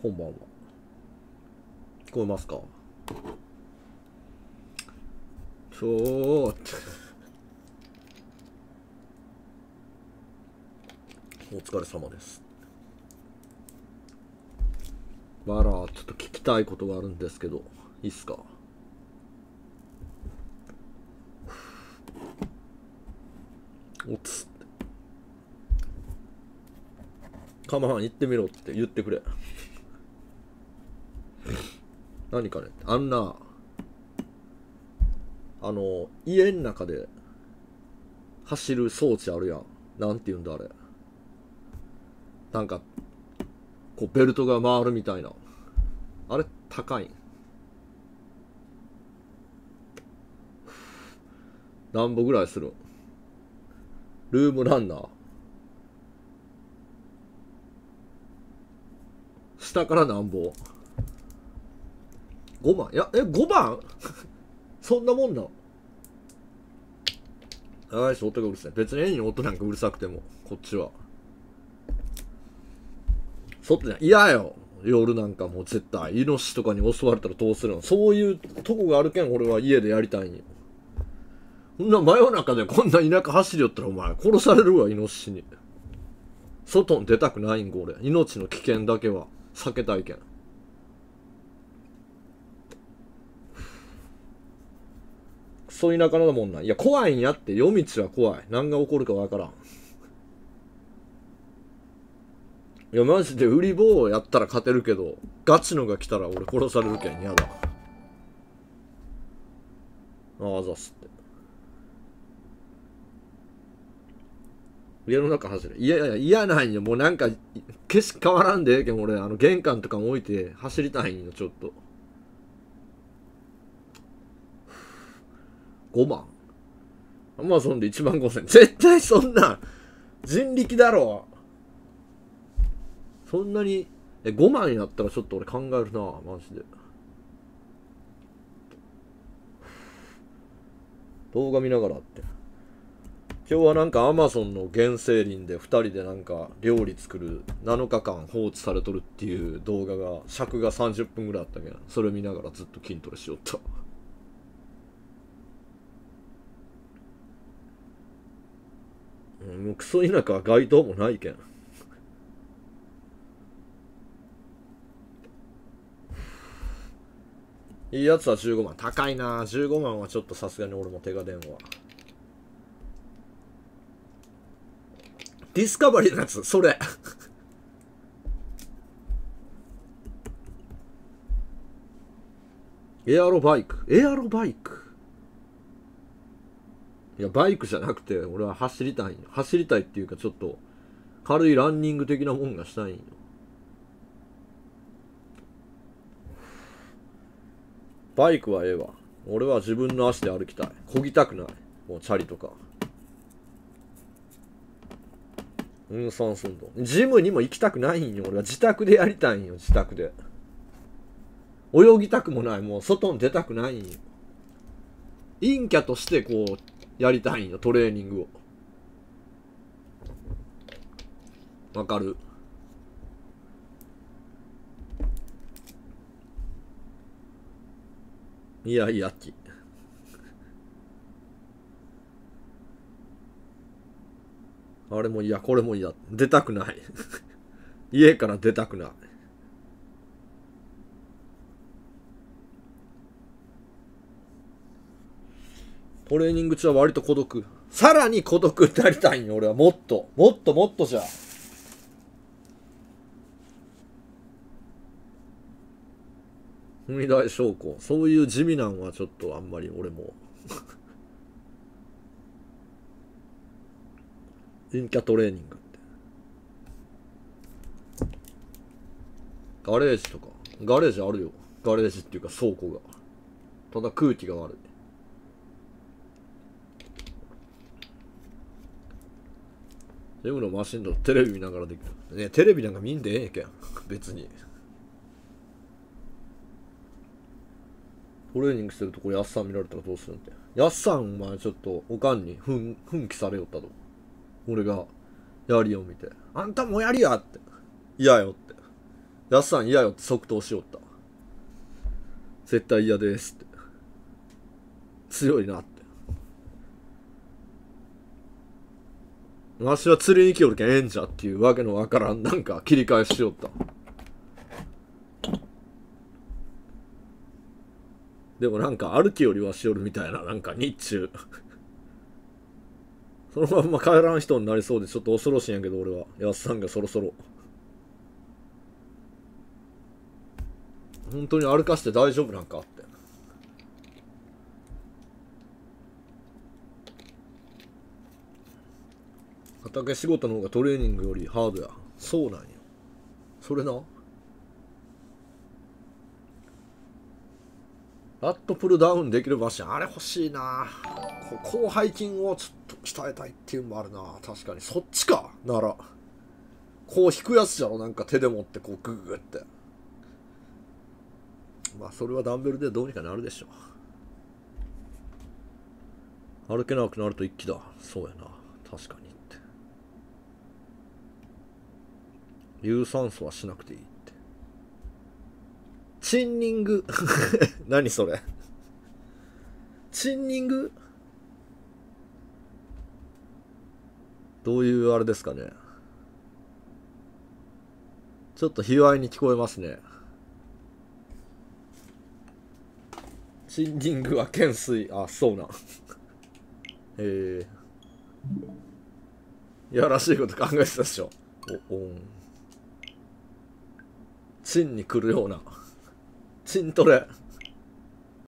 こんばんは。聞こえますか？お疲れ様です。ちょっと聞きたいことがあるんですけど、いいっすか？おつカマハン行ってみろって言ってくれ。何かね、家の中で走る装置あるやん。なんて言うんだあれ。なんか、こうベルトが回るみたいな。あれ高いん？何歩ぐらいするん？ルームランナー。下から何歩？ 5 万？いや、5万そんなもんなん？よし、音がうるさい。別に絵に音なんかうるさくても、こっちは。外じゃ嫌よ。夜なんかもう絶対、イノシシとかに襲われたらどうするの？そういうとこがあるけん、俺は家でやりたいんよ。そんな真夜中でこんな田舎走りよったらお前殺されるわ、イノシシに。外に出たくないんご、俺。命の危険だけは避けたいけん。クソ田舎のもんなん。いや、怖いんやって。夜道は怖い。何が起こるかわからん。いや、マジで売り棒やったら勝てるけど、ガチのが来たら俺殺されるけん嫌だ。あざすって。家の中走る。いやいや、嫌なんよ。もうなんか、景色変わらんでええけん、俺、玄関とかも置いて走りたいんよ、ちょっと。5万。アマゾンで1万5000。絶対そんな、人力だろ。そんなに、5万やったらちょっと俺考えるな、マジで。動画見ながらって。今日はなんかアマゾンの原生林で2人でなんか料理作る7日間放置されとるっていう動画が尺が30分ぐらいあったけど、それ見ながらずっと筋トレしよった。もうクソ田舎は街灯もないけん。いいやつは15万。高いな。15万はちょっとさすがに俺も手が出んわ。ディスカバリーのやつ、それ。エアロバイク。エアロバイク。いや、バイクじゃなくて、俺は走りたいんよ。走りたいっていうか、ちょっと、軽いランニング的なもんがしたいんよ。バイクはええわ。俺は自分の足で歩きたい。漕ぎたくない。もうチャリとか。酸素運動。ジムにも行きたくないんよ。俺は自宅でやりたいんよ、自宅で。泳ぎたくもない。もう外に出たくないんよ。陰キャとしてこう、やりたいんよ、トレーニングを。わかる？いやいやき。あれも嫌、これも嫌。出たくない。家から出たくない。トレーニング中は割と孤独。さらに孤独になりたいんよ、俺は。もっと。もっともっとじゃ。踏み台昇降。そういう地味なんはちょっとあんまり俺も。陰キャトレーニングって。ガレージとか。ガレージあるよ。ガレージっていうか倉庫が。ただ空気が悪い。ジムのマシンとテレビ見ながらできる。ね、テレビなんか見んでええけん。別に。トレーニングしてるとこやっさん見られたらどうするんって。やっさんお前ちょっとおかんに奮起されよったと。俺がやりを見て。あんたもやりやって。嫌よって。 やすさん嫌よって即答しよった。絶対嫌ですって。強いなって。わしは釣りに来よるけんええんじゃっていうわけのわからんなんか切り返しよった。でもなんか歩きよりはしよるみたいな、なんか日中そのまんま帰らん人になりそうでちょっと恐ろしいんやけど、俺はやっさんがそろそろ本当に歩かして大丈夫なんかって。畑仕事の方がトレーニングよりハードや。そうなんや。それな。ラットプルダウンできるマシンあれ欲しいな。広背筋をちょっと鍛えたいっていうのもあるな。確かにそっちかならこう引くやつじゃろ、なんか手で持ってこうグググって。まあそれはダンベルでどうにかなるでしょう。歩けなくなると一気だ。そうやな、確かにって。有酸素はしなくていいって。チンニング何それ。チンニングどういうあれですかね。ちょっと卑猥に聞こえますね。チンニングは懸垂。あ、そうなんいやらしいこと考えてたでしょ。チンに来るようなチントレ。